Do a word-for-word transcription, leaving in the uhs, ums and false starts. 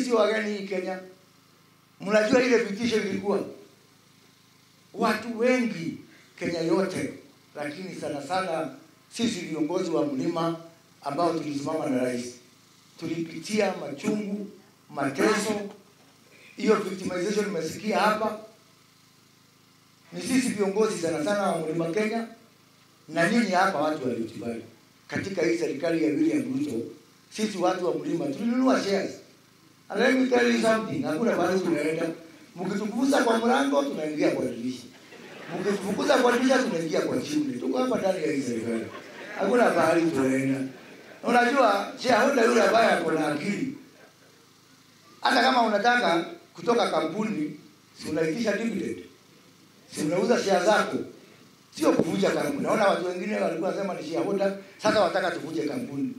sio wageni Kenya. Mnajua ile vitisho ilikuwa watu wengi Kenya yote, lakini sana sana sisi viongozi wa mlima ambao tulisimama na rais tulipitia machungu, mateso. Hiyo victimization nimesikia hapa. Ni sisi viongozi sana sana wa mlima Kenya na nyinyi hapa watu waliotibali katika hii serikali ya William Ruto. Sisi watu wa mlima tulinunua shares. And let me tell you something, hakuna bado tunaenda. Mkitufukuza kwa mlango tunaingia kwa dirisha. Mkitufukuza kwa dirisha tunaingia kwa chimney. Tuko hapa ndani ya hii serikali. Hakuna bahari tunaenda. Unajua shareholder yule ambaye ako na akili, hata kama unataka kutoka kampuni, si unaitisha dividend. Si unauza share zako. Sio kuvunja kampuni. Naona watu wengine walikuwa wanasema ni shareholder, sasa wataka tuvunje kampuni.